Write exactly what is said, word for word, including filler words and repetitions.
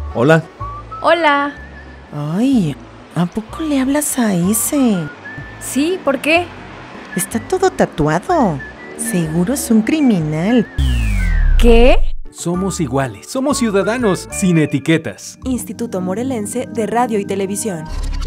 Hola. Hola. Ay, ¿a poco le hablas a ese? Sí, ¿por qué? Está todo tatuado. Seguro es un criminal. ¿Qué? Somos iguales. Somos ciudadanos sin etiquetas. Instituto Morelense de Radio y Televisión.